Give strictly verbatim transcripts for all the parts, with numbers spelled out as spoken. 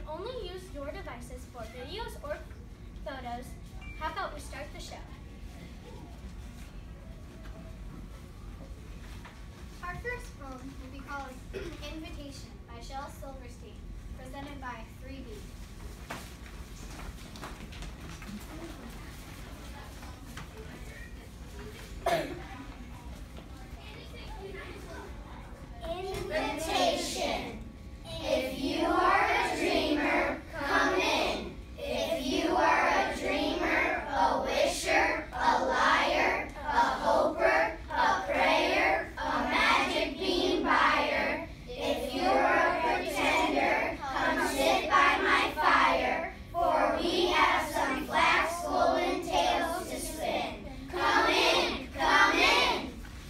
only use your devices for videos or photos, how about we start the show? Our first poem will be called Invitation by Shel Silverstein, presented by three B. Invitation. If you are a dreamer, come in. If you are a dreamer, a wisher, a liar, a hoper, a prayer, a magic bean buyer. If you're a pretender, come sit by my fire, for we have some flax golden tales to spin. Come in, come in.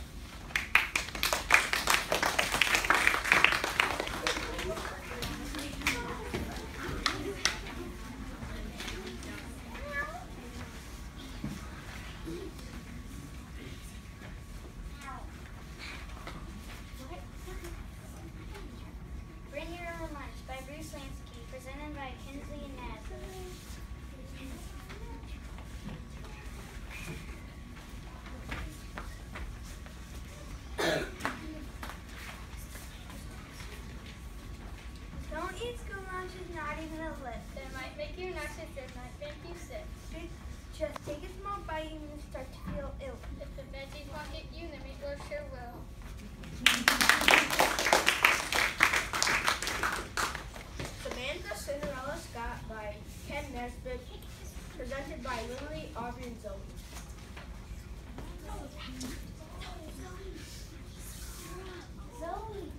Bring Your Own Lunch by Bruce Lansky, presented by Kinsley and Ned. Don't eat school lunches, not even a lip. That might make you nauseous, it might make you sick. Just take a small bite and you start to feel ill. If the veggies won't get you, the meatloaf sure will. Samantha Cinderella Scott by Ken Nesbitt, presented by Lily, Aubrey, and Zoe. Zoe.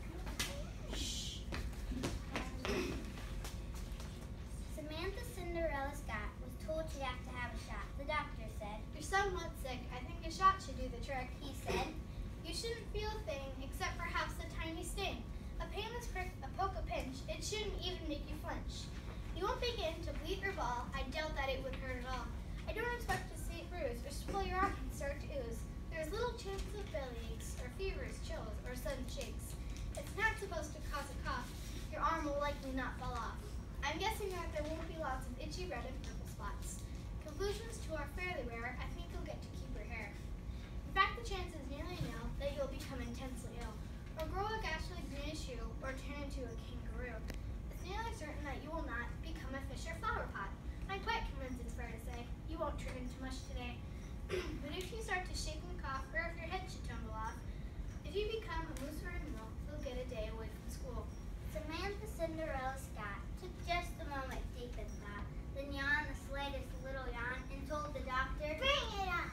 Samantha Cinderella Scott was told she had to have a shot. The doctor said, "You're somewhat sick. I think a shot should do the trick." He said, "You shouldn't feel a thing except perhaps a tiny sting. A painless prick, a poke, a pinch. It shouldn't even make you flinch. You won't begin to bleed or bawl. I doubt that it would hurt at all. I don't expect to see it bruise or swell your arm and start to ooze. There's little chance of belly aches or fevers, chills, or sudden shakes. It's not supposed to cause a cough. Your arm will likely not fall off. I'm guessing that there won't be lots of itchy red and purple spots. Conclusions to are fairly rare. I think you'll get to keep your hair. In fact, the chance is nearly nil that you'll become intensely ill, or grow a ghastly greenish hue, or turn into a kangaroo. It's nearly certain that you will not become a fish or flower pot. I'm quite convinced it's fair to say you won't turn into much today. But if you start to shake and cough, or if your head should tumble off, if you become a moose or a mule, you'll get a day away from school." Samantha Cinderella Scott took just a moment deep in thought, then yawned the slightest little yawn and told the doctor, "Bring it on!"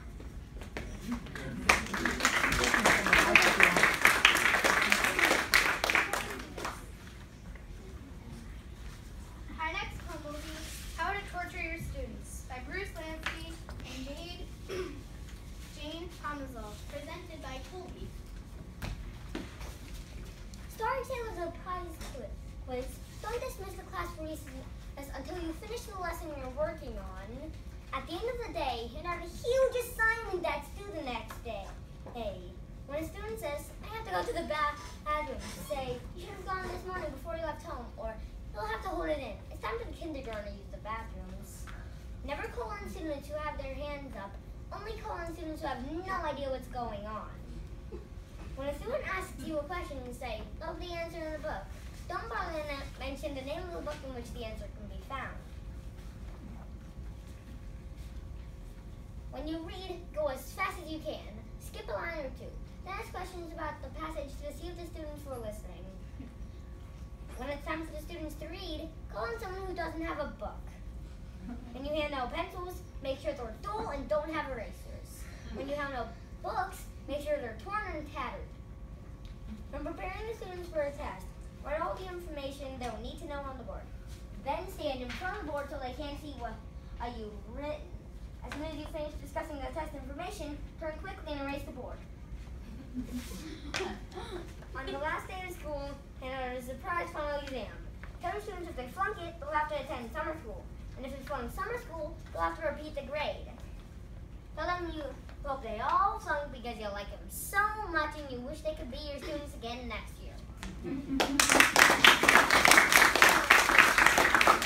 Our next poem will be How to Torture Your Students by Bruce Lansky and Jade Jane Tomazel, presented by Colby. Storytime is a prize quiz. Don't dismiss the class for recess until you finish the lesson you're working on. At the end of the day, you have a huge assignment that's due the next day. Hey, when a student says, "I have to go to the bathroom," say, "You should have gone this morning before you left home," or "You'll have to hold it in. It's time for the kindergarten to use the bathrooms." Never call on students who have their hands up. Only call on students who have no idea what's going on. When a student asks you a question and say, "Love the answer in the book," don't bother to mention the name of the book in which the answer can be found. When you read, go as fast as you can. Skip a line or two. Then ask questions about the passage to see if the students were listening. When it's time for the students to read, call on someone who doesn't have a book. When you hand out pencils, make sure they're dull and don't have erasers. When you hand out books, make sure they're torn and tattered. When preparing the students for a test, write all the information they will need to know on the board. Then stand in front of the board so they can't see what uh, you've written. As soon as you finish discussing the test information, turn quickly and erase the board. On the last day of school, hand out a surprise final exam. Tell the students if they flunk it, they'll have to attend summer school. And if they flunk summer school, they'll have to repeat the grade. Tell them you hope they all flunk because you like them so much and you wish they could be your students again next year.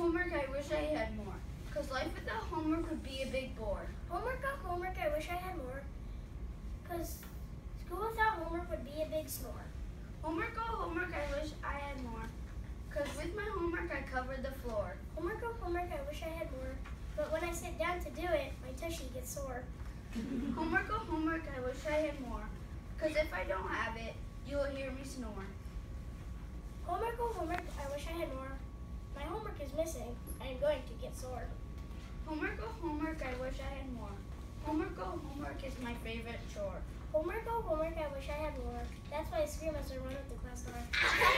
homework I wish I had more, because life without homework would be a big bore. Homework on homework I wish I had more, because school without homework would be a big snore. Homework on homework I wish I had more, because with my homework I covered the floor. Homework on homework I wish I had more, but when I sit down to do it, my tushy gets sore. Homework on homework I wish I had more, because if I don't have it, you will hear me snore. Homework on homework I wish I had more. My homework is missing. I am going to get sore. Homework on homework I wish I had more. Homework on homework is my favorite chore. Homework on homework I wish I had more. That's why I scream as I run up the class door.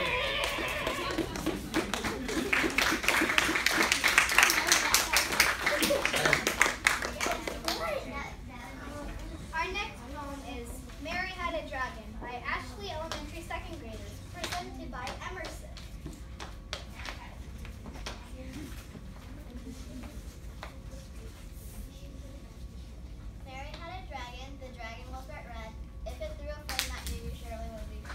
Our next poem is Mary Had a Dragon by Ashley Elementary second graders, presented by Emerson. Mary had a dragon, the dragon was bright red. If it threw a flame at you, you surely would be dead.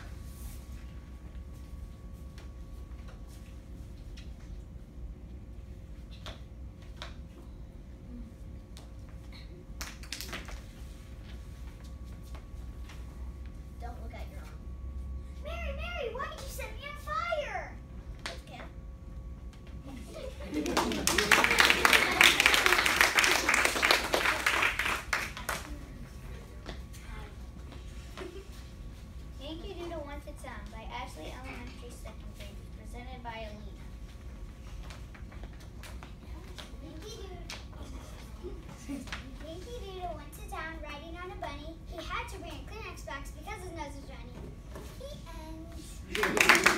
Don't look at your arm. Mary, Mary, why did you set me on fire? Let's camp. Yankee Doodle Wants It Sound by Ashley Elementary second grade, presented by Alina. Yankee Doodle. Yankee Doodle went to town riding on a bunny. He had to bring a Kleenex box because his nose was runny. The end.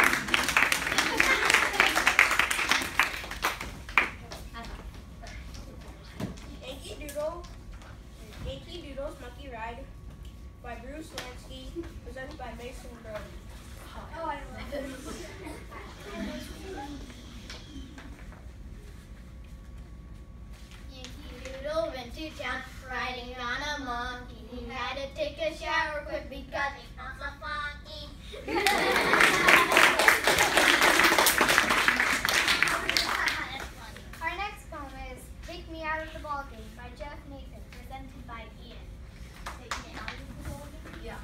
Yankee Doodle, Yankee Doodle's Monkey Ride by Bruce Lansky, presented by Mason Burley. Oh, I love it. Yankee Doodle went to town riding on a monkey. He had to take a shower quick because he felt so funky. Our next poem is Take Me Out of the Ballgame by Jeff Nathan, presented by Ian. Take me out of the ballgame? Yeah.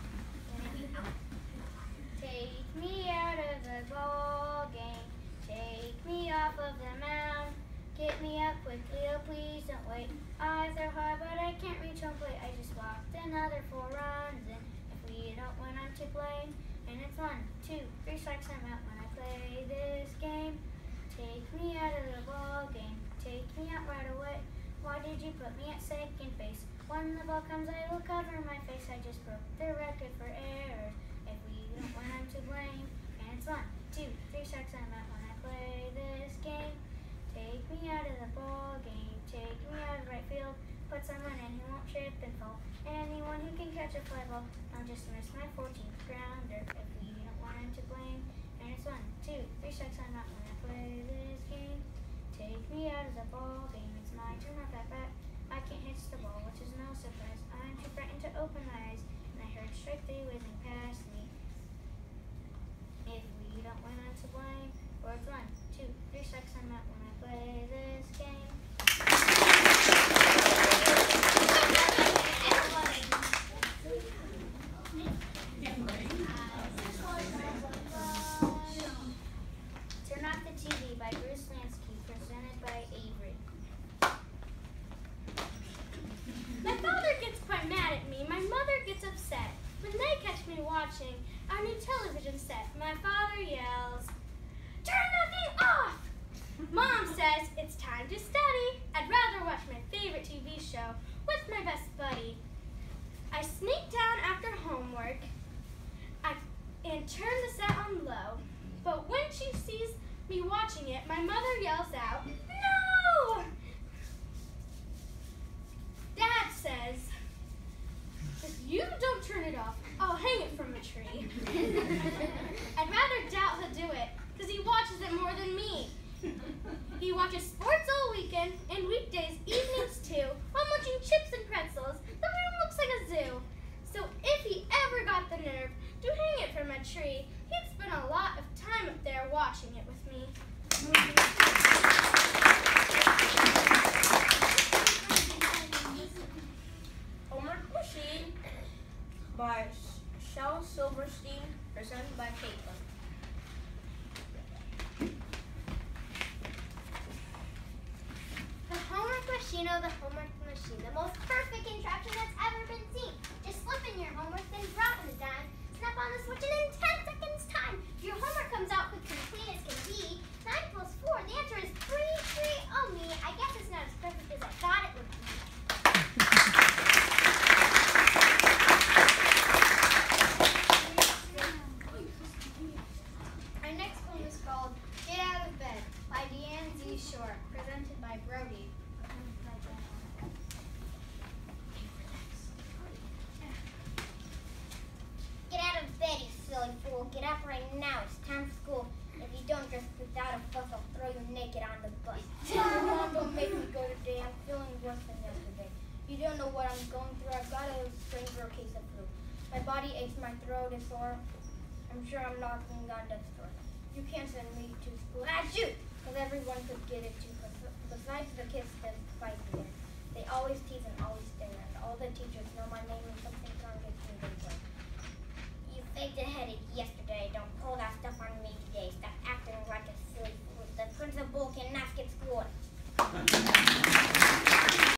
Take me out of the ball game. Take me off of the mound. Get me up quickly, oh please don't wait. I throw hard, but I can't reach home plate. I just walked another four runs, and if we don't win, I'm to blame. And it's one, two, three strikes, I'm out when I play this game. Take me out of the ball game. Take me out right away. Why did you put me at second base? When the ball comes, I will cover my face. I just broke the record for errors. If we don't win, I'm to blame. And it's one, two, three strikes, I'm out when I play this game. Take me out of the ball game. Take me out of right field. Put someone in who won't trip and fall. Anyone who can catch a fly ball. I'll just miss my fourteenth grounder. If we don't want him to blame. And it's one, two, three strikes, I'm out when I play this game. Take me out of the ball game. It's my turn off at bat. I can't hit the ball, which is no surprise. I'm too frightened to open my eyes. And I heard strike three whizzing past me. If we don't win, I'm to blame. Or it's one, two, three strikes, I'm out when I play this game. Turn Off the T V by Bruce Lansky, presented by Avery. My father gets quite mad at me. My mother gets upset. When they catch me watching our new television set, my father yells, "Turn that thing off!" Mom says it's time to study. I'd rather watch my favorite T V show with my best buddy. I sneak down after homework I, and turn the set on low. But when she sees me watching it, my mother yells out, "No!" Dad says, "If you don't turn it off, I'll hang it from a tree." I'd rather doubt he'll do it, because he watches it more than me. He watches sports all weekend, and weekdays, evenings too, while munching chips and pretzels. The room looks like a zoo. So if he ever got the nerve to hang it from a tree, he'd spend a lot of time up there watching it with me. you know the homework machine, the most perfect contraption that's ever been seen. Just slip in your homework, then drop it a dime, snap on the switch, and in ten seconds time, your homework comes out quick and clean as can be. nine plus four, the answer is three, three. Oh me, I guess it's not as perfect as I thought it would be. Our next poem is called Get Out of Bed by Deanne Z. Shore, presented by Brody. Get out of bed, you silly fool. Get up right now. It's time for school. If you don't dress without a fuss, I'll throw you naked on the bus. Mom, don't make me go today. I'm feeling worse than yesterday. You don't know what I'm going through. I've got a stranger case of flu. My body aches, my throat is sore. I'm sure I'm knocking on death's door. You can't send me to school. Ah, shoot! Because everyone could get it too. Besides the kids that fight here, they always tease and always stare. And all the teachers know my name and something's wrong with me.